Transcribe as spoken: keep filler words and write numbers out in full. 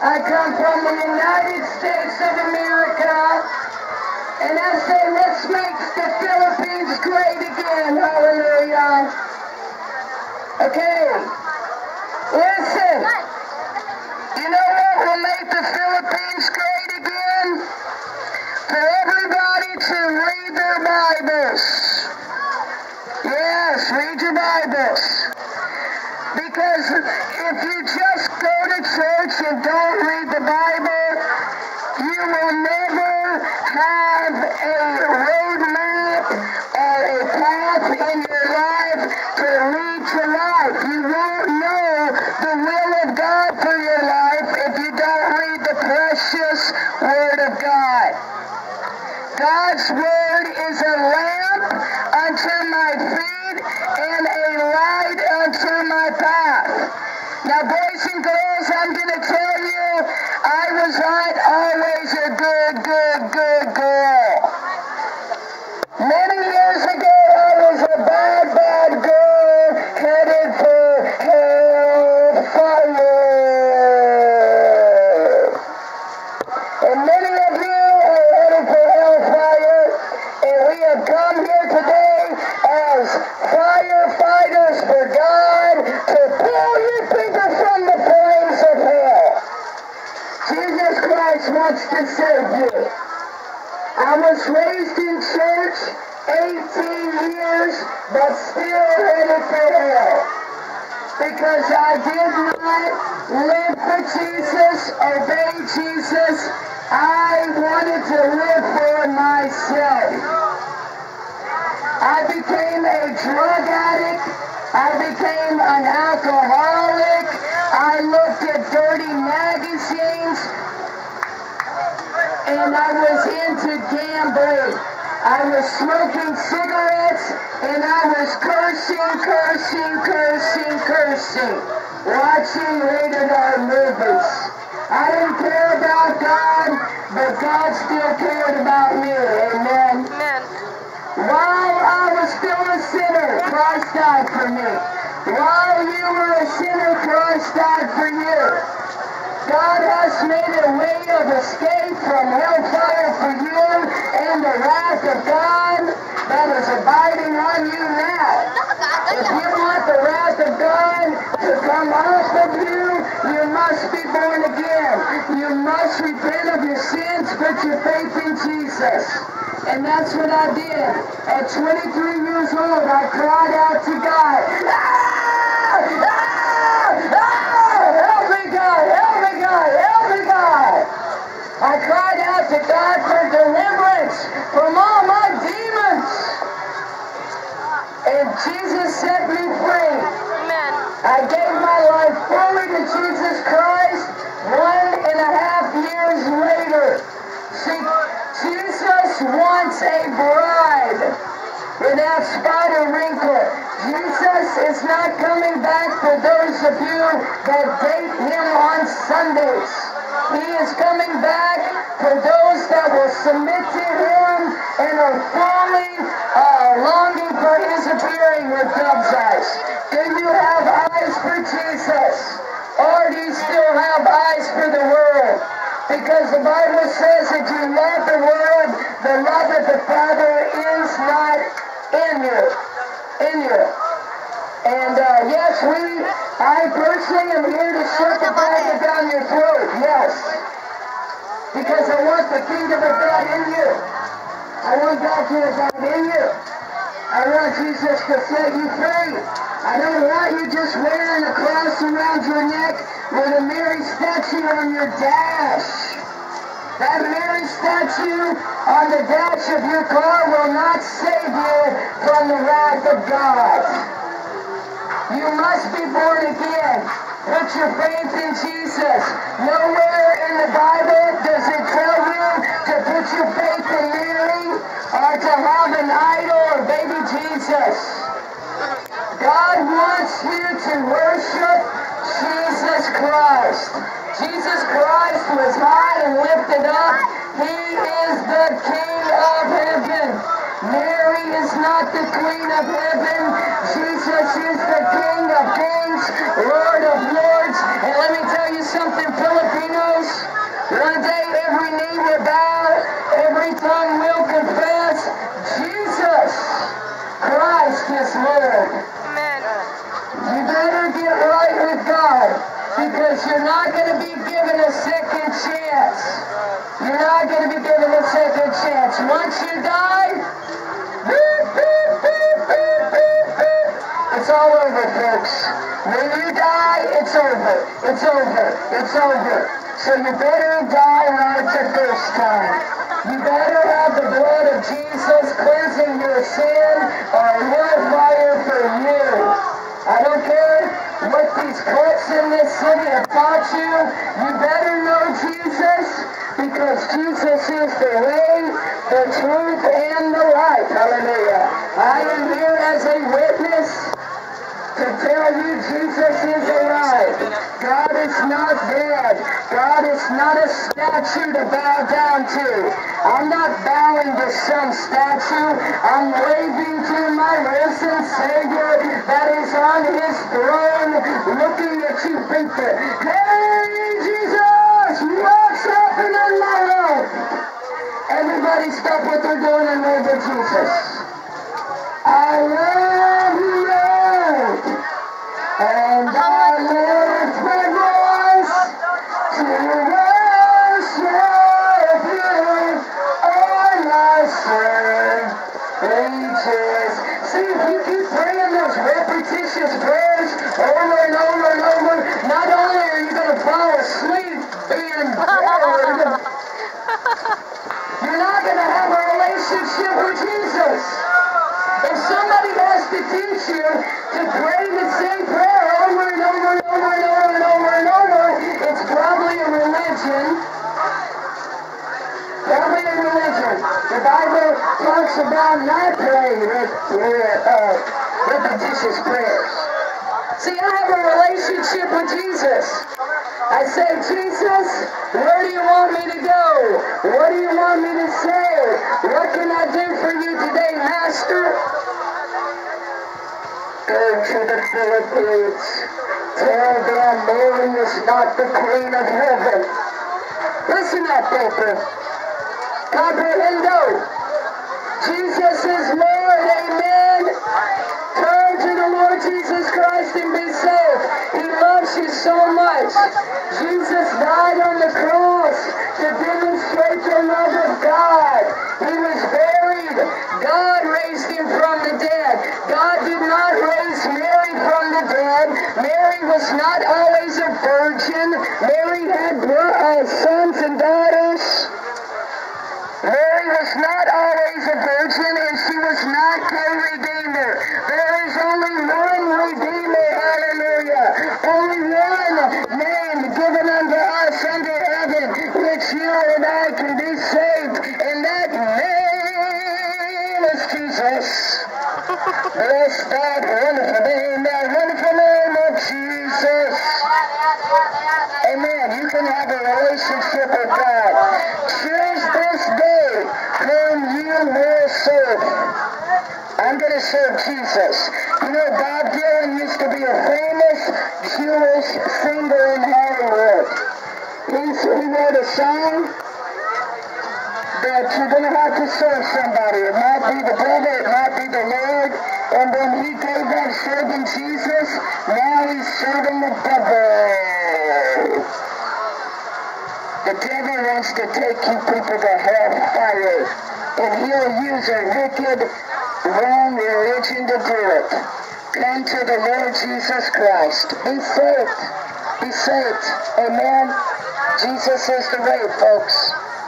I come from the United States of America, and I say, let's make the Philippines great again. Hallelujah. Okay, listen. You know what will make the Philippines great again? For everybody to read their Bibles. Yes, read your Bibles. Because if you just go to church and don't read the Bible, you will never have a roadmap or a path in your life to lead to life. You won't know the will of God for your life if you don't read the precious Word of God. God's Word is a lamp unto my feet and a light unto my path. Now, boys and girls, I'm going to tell you, I was not always a good, good, good girl. Many years ago, I was a bad, bad girl headed for hellfire. And many of you are headed for hellfire, and we have come here today as firefighters for God to pull you people from the flames of hell. Jesus Christ wants to save you. I was raised in church eighteen years, but still headed for hell. Because I did not live for Jesus, obey Jesus. I wanted to live for myself. I became a drug addict. I became an alcoholic. I looked at dirty magazines. And I was into gambling. I was smoking cigarettes, and I was cursing, cursing, cursing, cursing, watching rated R movies. I didn't care about God, but God still cared about me. Amen. Amen. While I was still a sinner, Christ died for me. While you were a sinner, Christ died for you. God has made a way of escape from hellfire for you and the wrath of God that is abiding on you now. If you want the wrath of God to come off of you, you must be born again. You must repent of your sins, put your faith in Jesus. And that's what I did. At twenty-three years old, I cried out to God. Ah! Ah! Ah! Help me, God! Help me, God! Help me, God! I cried out to God for deliverance from all my demons. And Jesus set me free. Amen. I gave my life fully to Jesus Christ one and a half years later. See, Jesus wants a bride without spot or wrinkle. Jesus is not coming back for those of you that date him on Sundays. He is coming back for those that will submit to him and are fully uh, longing for his appearing with dove's eyes. Do you have eyes for Jesus? Or do you still have eyes for the world? Because the Bible says if you love the world, the love of the Father is not in you. In you. And uh, yes, we, I personally am here to shut the Bible down your throat. Yes. Because I want the kingdom of God in you. I want God to abide in you. I want Jesus to set you free. I don't want you just wearing a cross around your neck with a Mary statue on your dash. That Mary statue on the dash of your car will not save you from the wrath of God. You must be born again. Put your faith in Jesus. Nowhere in the Bible does it tell you to put your faith in Mary or to have an idol or baby Jesus. God wants you to worship Jesus Christ. Jesus Christ was high and lifted up. He is the King of heaven. Mary is not the Queen of heaven. Jesus is the King of kings, Lord of lords. And let me tell you something, Filipinos. every knee will bow, every tongue will confess Jesus Christ is Lord. Amen. You better get right with God, because you're not going to be given a second chance. You're not going to be given a second chance. Once you die, beep, beep, beep, beep, beep, beep, it's all over, folks. When you die, it's over. It's over. It's over. So you better die right the first time. You better have the blood of Jesus cleansing your sin, or hellfire for you. I don't care what these courts in this city have taught you. You better know Jesus, because Jesus is the way, the truth, and the life. Hallelujah. I am here as a witness to tell you Jesus is alive. God is not dead. God is not a statue to bow down to. I'm not bowing to some statue. I'm waving to my risen Savior that is on his throne, looking at you, thinking, hey, Jesus, what's happening, my Lord? Everybody stop what they're doing and wave to Jesus. I love you, Lord, and I lift my voice to worship you, oh my soul reaches. See, if you keep praying those repetitious prayers over and over and over, not only are you going to fall asleep being bored, you're not going to have a relationship with Jesus. If somebody has to teach you to pray the same prayer over and over and over and over and over and over, it's probably a religion. Probably a religion. The Bible talks about not praying with, with uh, repetitious prayers. See, I have a relationship with Jesus. I say, Jesus, where do you want me to go? What do you want me to say? What can I do for you today, Master? Go to the Philippines. Tell them Mary is not the Queen of Heaven. Listen up, people. Comprehendo. Jesus is Lord. Amen. Turn to the Lord Jesus Christ and be saved. He loves you so much. Jesus died on the cross to demonstrate the love of God. He was buried. God raised him from the dead. God did not raise Mary from the dead. Mary was not always a virgin. Mary had uh, sons and daughters. Mary was not always a virgin, and she was not co-redeemer. There is only one Redeemer, hallelujah. Only one name given unto us under heaven, which you and I can be saved, and that name is Jesus. Bless that wonderful name, that wonderful name of Jesus. Amen. You can have a relationship with God. Choose this day whom you will serve. I'm going to serve Jesus. You know, Bob Dylan used to be a famous Jewish singer in Hollywood. He's, he wrote a song that you're going to have to serve somebody. It might be the devil, it might be the Lord. And when he gave up serving Jesus, now he's serving the devil. The devil wants to take you people to hellfire, and he'll use a wicked, wrong religion to do it. Come to the Lord Jesus Christ. Be saved. Be saved. Amen. Jesus is the way, folks.